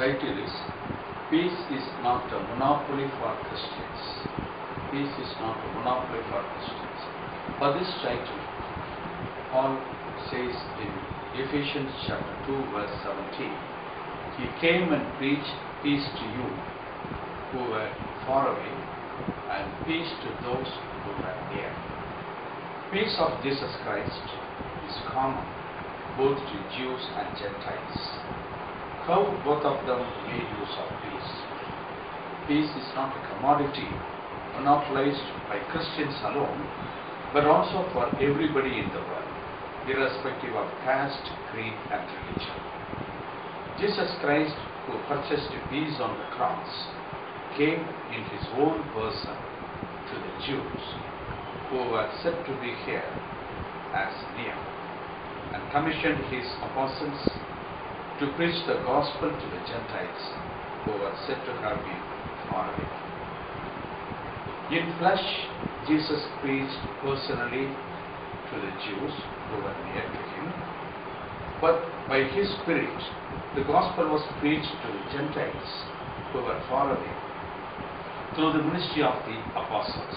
title is Peace is not a monopoly for Christians. Peace is not a monopoly for Christians. For this title, Paul says in Ephesians chapter 2 verse 17, He came and preached peace to you who were far away and peace to those who were near. Peace of Jesus Christ is common both to Jews and Gentiles. How both of them made use of peace. Peace is not a commodity monopolized by Christians alone, but also for everybody in the world, irrespective of caste, creed, and religion. Jesus Christ, who purchased peace on the cross, came in His own person to the Jews who were said to be here as near, and commissioned His apostles to preach the gospel to the Gentiles who were said to have been far away. In flesh, Jesus preached personally to the Jews who were near to Him, but by His Spirit, the gospel was preached to the Gentiles who were far away through the ministry of the apostles.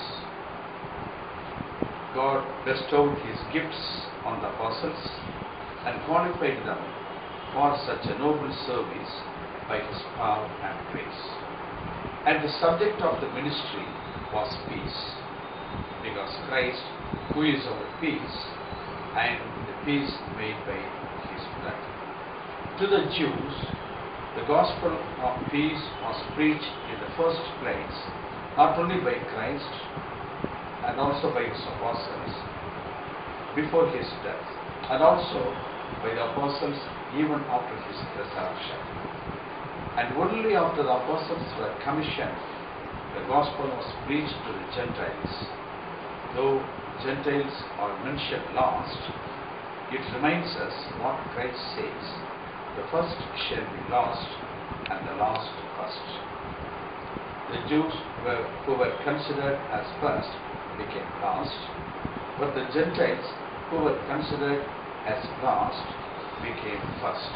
God bestowed His gifts on the apostles and qualified them for such a noble service by His power and grace. And the subject of the ministry was peace, because Christ, who is our peace, and the peace made by His blood. To the Jews, the gospel of peace was preached in the first place, not only by Christ and also by His apostles before His death, and also by the apostles even after His resurrection. And only after the apostles were commissioned, the gospel was preached to the Gentiles. Though Gentiles are mentioned last, it reminds us what Christ says: the first shall be last, and the last first. The Jews who were considered as first became last, but the Gentiles who were considered as last became first.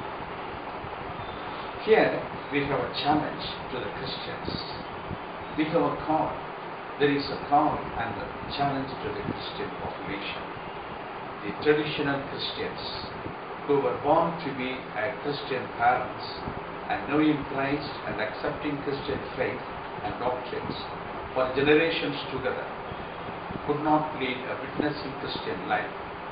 Here we have a challenge to the Christians. We have a call. There is a call and a challenge to the Christian population. The traditional Christians who were born to be Christian parents and knowing Christ and accepting Christian faith and doctrines for generations together could not lead a witnessing Christian life,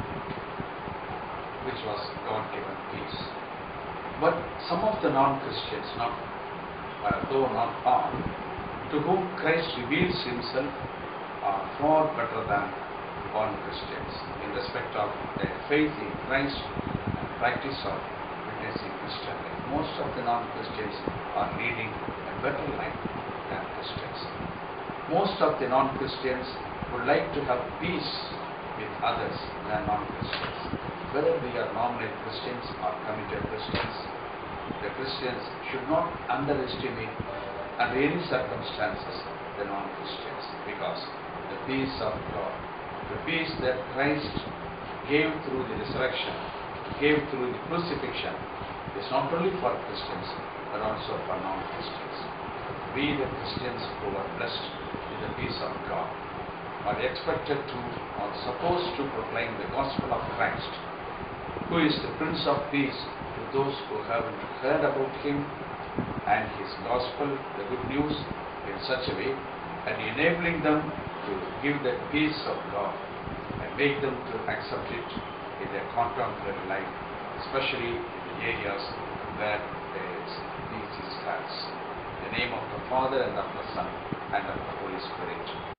which was God-given peace. But some of the non-Christians, though not all, to whom Christ reveals Himself, are far better than born Christians in respect of their faith in Christ and practice of witnessing Christian life. Most of the non-Christians are leading a better life than Christians. Most of the non-Christians would like to have peace with others than non-Christians. Whether we are nominal Christians or committed Christians, the Christians should not underestimate under any circumstances the non-Christians, because the peace of God, the peace that Christ gave through the resurrection, gave through the crucifixion, is not only for Christians but also for non-Christians. We, the Christians who are blessed with the peace of God, are expected to or supposed to proclaim the gospel of Christ, who is the Prince of Peace, to those who haven't heard about Him and His gospel, the good news, in such a way, and enabling them to give that peace of God and make them to accept it in their contemplative life, especially in the areas where there is peace is scarce. In the name of the Father, and of the Son, and of the Holy Spirit.